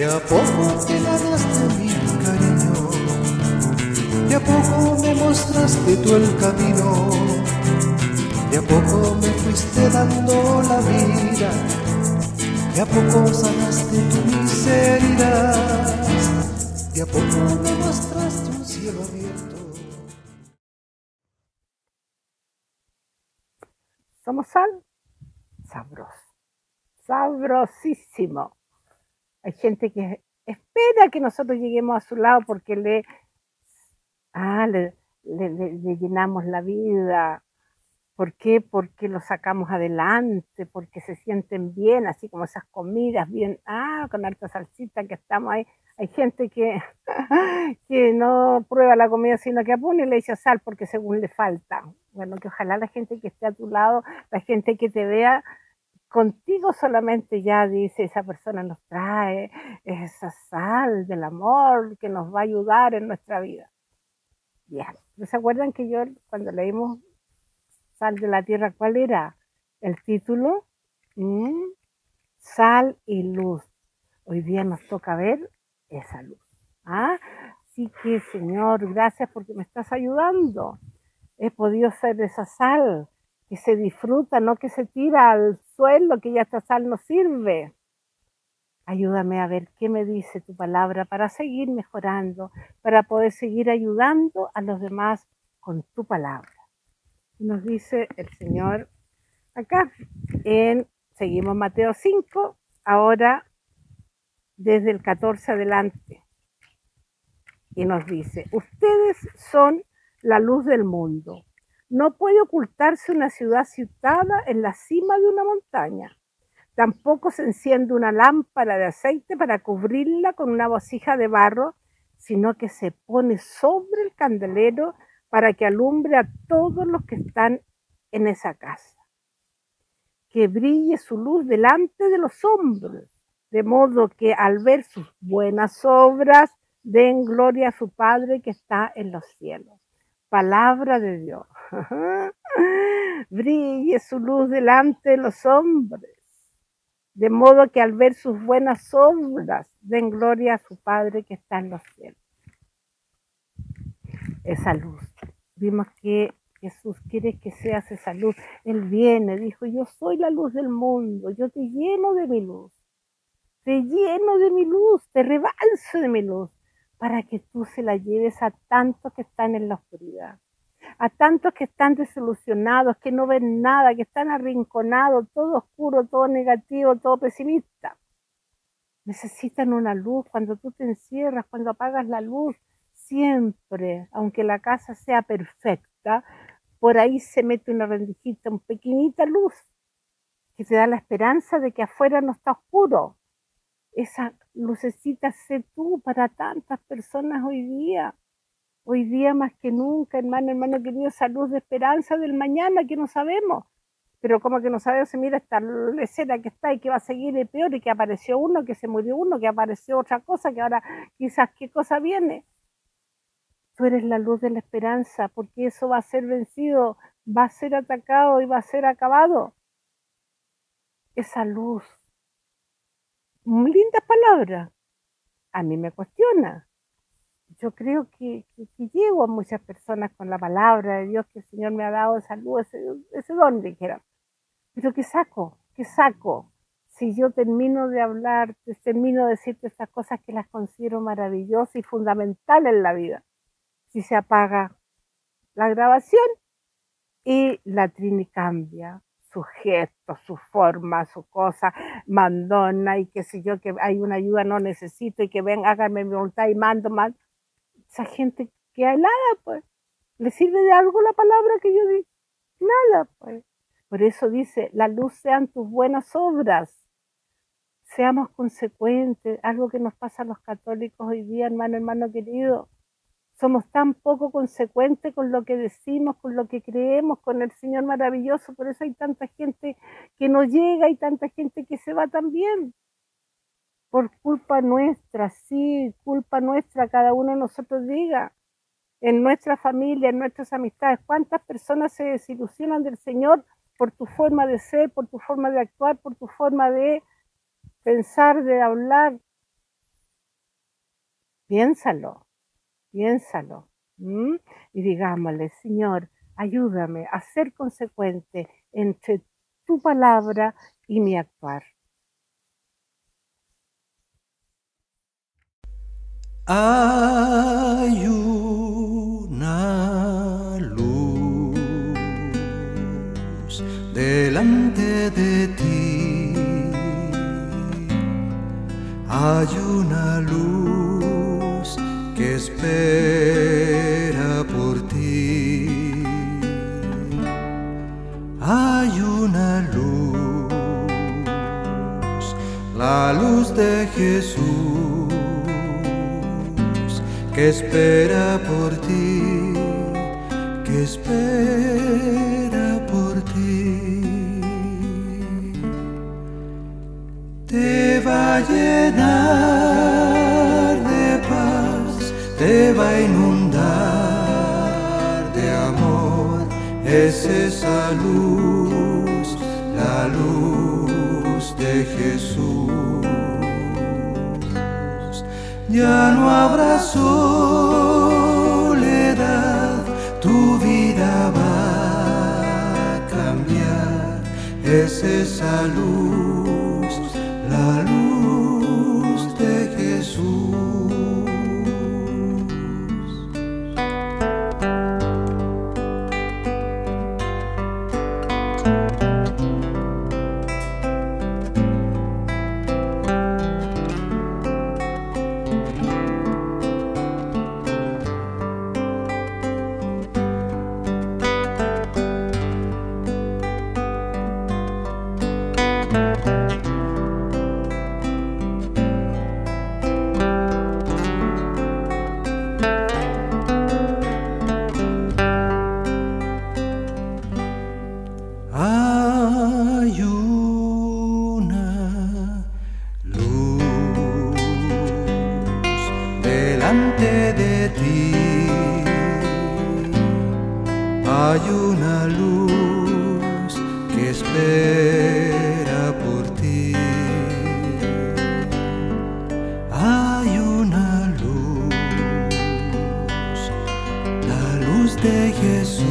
De a poco te ganaste mi cariño, de a poco me mostraste tú el camino, de a poco me fuiste dando la vida, de a poco sanaste tu miseria, de a poco me mostraste un cielo abierto. ¿Somos sal? Sabroso, sabrosísimo. Hay gente que espera que nosotros lleguemos a su lado porque le llenamos la vida. ¿Por qué? Porque lo sacamos adelante, porque se sienten bien, así como esas comidas bien, con harta salsita que estamos ahí. Hay gente que, que no prueba la comida, sino que pone y le echa sal porque según le falta. Bueno, que ojalá la gente que esté a tu lado, la gente que te vea, contigo solamente ya dice, esa persona nos trae esa sal del amor que nos va a ayudar en nuestra vida. Bien, ¿se acuerdan que yo cuando leímos Sal de la Tierra, cuál era el título? Sal y luz. Hoy día nos toca ver esa luz. Así que, Señor, gracias porque me estás ayudando. He podido ser esa sal que se disfruta, no que se tira al suelo, que ya esta sal no sirve. Ayúdame a ver qué me dice tu palabra para seguir mejorando, para poder seguir ayudando a los demás con tu palabra. Nos dice el Señor acá, seguimos Mateo 5, ahora desde el 14 adelante, y nos dice, ustedes son la luz del mundo. No puede ocultarse una ciudad situada en la cima de una montaña. Tampoco se enciende una lámpara de aceite para cubrirla con una vasija de barro, sino que se pone sobre el candelero para que alumbre a todos los que están en esa casa. Que brille su luz delante de los hombres, de modo que al ver sus buenas obras den gloria a su Padre que está en los cielos. Palabra de Dios. Brille su luz delante de los hombres, de modo que al ver sus buenas obras den gloria a su Padre que está en los cielos. Esa luz. Vimos que Jesús quiere que seas esa luz. Él viene, dijo, yo soy la luz del mundo, yo te lleno de mi luz, te lleno de mi luz, te rebalso de mi luz, para que tú se la lleves a tantos que están en la oscuridad, a tantos que están desilusionados, que no ven nada, que están arrinconados, todo oscuro, todo negativo, todo pesimista. Necesitan una luz. Cuando tú te encierras, cuando apagas la luz, siempre, aunque la casa sea perfecta, por ahí se mete una rendijita, una pequeñita luz que te da la esperanza de que afuera no está oscuro. Esa lucecita sé tú para tantas personas hoy día más que nunca, hermano querido, esa luz de esperanza del mañana que no sabemos. Pero como que no sabemos, se mira esta escena que está y que va a seguir de peor y que apareció uno, que se murió uno, que apareció otra cosa, que ahora quizás qué cosa viene. Tú eres la luz de la esperanza, porque eso va a ser vencido, va a ser atacado y va a ser acabado. Esa luz. Lindas palabras. A mí me cuestiona. Yo creo que llego a muchas personas con la palabra de Dios que el Señor me ha dado esa luz, ese don, dijera. Pero ¿qué saco? ¿Qué saco? Si yo termino de hablar, termino de decirte estas cosas que las considero maravillosas y fundamentales en la vida. Si se apaga la grabación y la Trini cambia sus gestos, su forma, su cosa, mandona y qué sé yo, que hay una ayuda, no necesito y que ven, háganme mi voluntad y mando mal. Esa gente queda helada, pues. ¿Le sirve de algo la palabra que yo digo? Nada, pues. Por eso dice, la luz sean tus buenas obras. Seamos consecuentes, algo que nos pasa a los católicos hoy día, hermano querido. Somos tan poco consecuentes con lo que decimos, con lo que creemos, con el Señor maravilloso. Por eso hay tanta gente que no llega y tanta gente que se va también. Por culpa nuestra, sí, culpa nuestra, cada uno de nosotros diga. En nuestra familia, en nuestras amistades, ¿cuántas personas se desilusionan del Señor por tu forma de ser, por tu forma de actuar, por tu forma de pensar, de hablar? Piénsalo, piénsalo. Y digámosle, Señor, ayúdame a ser consecuente entre tu palabra y mi actuar. Hay una luz delante de ti, hay una luz que espera por ti, hay una luz, la luz de Jesús, que espera por ti, que espera por ti. Te va a llenar de paz, te va a inundar de amor. Es esa luz, la luz de Jesús. Ya no habrá soledad, tu vida va a cambiar. Es esa luz, la luz de Jesús. Hay una luz delante de ti, hay una luz que espera por ti, hay una luz, la luz de Jesús,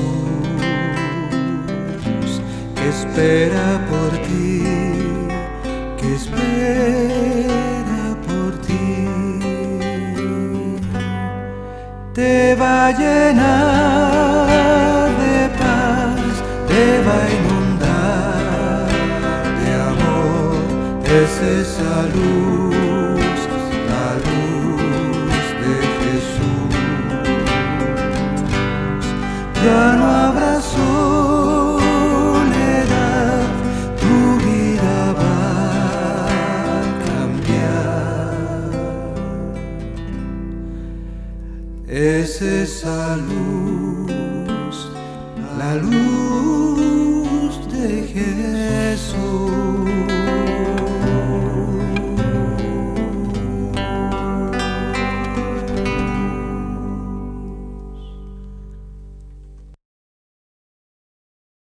que espera por ti, que espera por ti. Te va a llenar de paz, te va a inundar de amor. Es esa luz, la luz de Jesús. Ya no habrá soledad, tu vida va a cambiar. Es esa luz, la luz de Jesús.